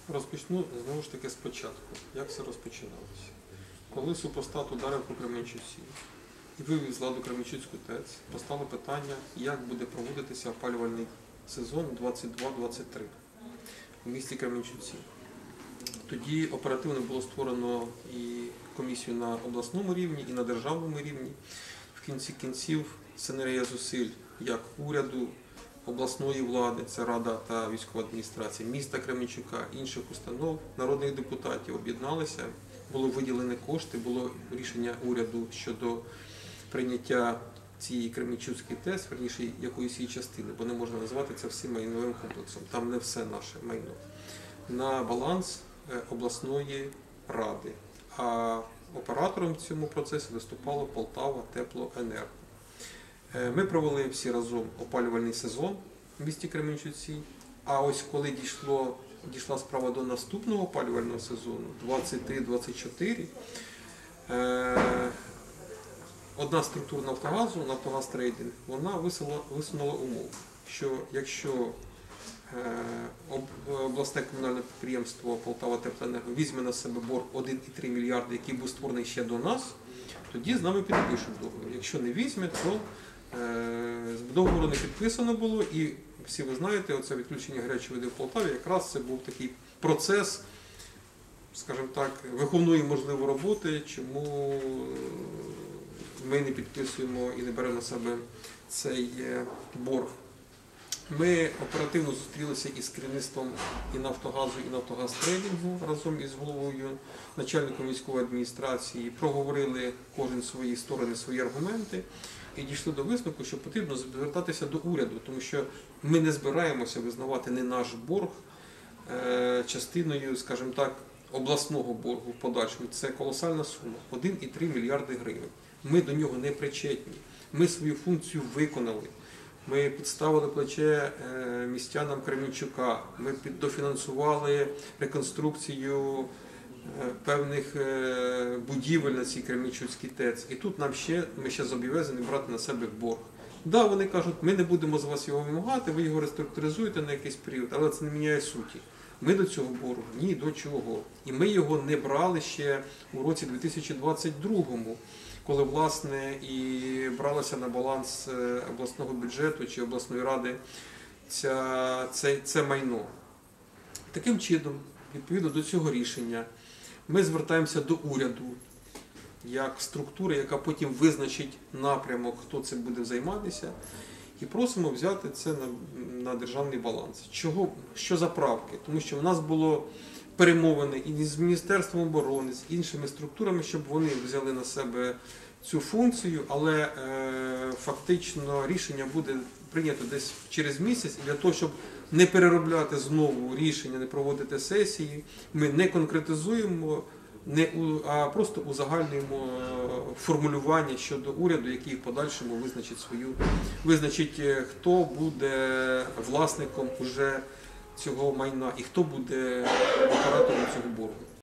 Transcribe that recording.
Розпочну знову ж таки спочатку. Як все розпочиналося? Коли супостат ударив по Кременчуці і вивів з ладу Кременчуцьку ТЕЦ, постало питання, як буде проводитися опалювальний сезон 22-23 у місті Кременчуці. Тоді оперативно було створено і комісію на обласному рівні, і на державному рівні. В кінці кінців синергія зусиль як уряду, обласної влади, це Рада та військова адміністрація, міста Кременчука, інших установ, народних депутатів об'єдналися, було виділені кошти, було рішення уряду щодо прийняття цієї Кременчуцької ТЕС, верніше якоїсь її частини, бо не можна назвати це всім майновим комплексом, там не все наше майно, на баланс обласної ради. А оператором в цьому процесі виступало Полтава Теплоенерго. Ми провели всі разом опалювальний сезон в місті Кременчуці, а ось коли дійшла справа до наступного опалювального сезону, 23-24, одна структура Нафтогазу, Нафтогаз Трейдинг, вона висунула умову, що якщо обласне комунальне підприємство Полтава Теплоенерго візьме на себе борг 1,3 мільярди, який був створений ще до нас, тоді з нами підпишуть договір. Якщо не візьме, то договору не підписано було, і всі ви знаєте, оце відключення гарячої води в Полтаві, якраз це був такий процес, скажімо так, виховної, можливо, роботи, чому ми не підписуємо і не беремо на себе цей борг. Ми оперативно зустрілися із керівництвом і Нафтогазу, і Нафтогаз Трейдингу разом із головою, начальником військової адміністрації, проговорили кожен свої сторони, свої аргументи і дійшли до висновку, що потрібно звертатися до уряду, тому що ми не збираємося визнавати не наш борг частиною, скажімо так, обласного боргу в подальшому. Це колосальна сума – 1,3 мільярди гривень. Ми до нього не причетні. Ми свою функцію виконали. Ми підставили плече містянам Кременчука, ми дофінансували реконструкцію певних будівель на цій Кременчуцькій ТЕЦ. І тут ми ще зобов'язані брати на себе борг. Да, вони кажуть, ми не будемо з вас його вимагати, ви його реструктуризуєте на якийсь період, але це не міняє суті. Ми до цього боргу ні до чого. І ми його не брали ще у році 2022-му, коли, власне, і бралося на баланс обласного бюджету чи обласної ради це майно. Таким чином, відповідно до цього рішення, ми звертаємося до уряду, як структури, яка потім визначить напрямок, хто цим буде займатися, і просимо взяти це на державний баланс. Що за правки? Тому що в нас було перемовини і з Міністерством оборони, з іншими структурами, щоб вони взяли на себе цю функцію, але фактично рішення буде прийнято десь через місяць, і для того, щоб не переробляти знову рішення, не проводити сесії, ми не конкретизуємо, а просто узагальнюємо формулювання щодо уряду, який в подальшому визначить, хто буде власником уже цього майна і хто буде оператором цього боргу.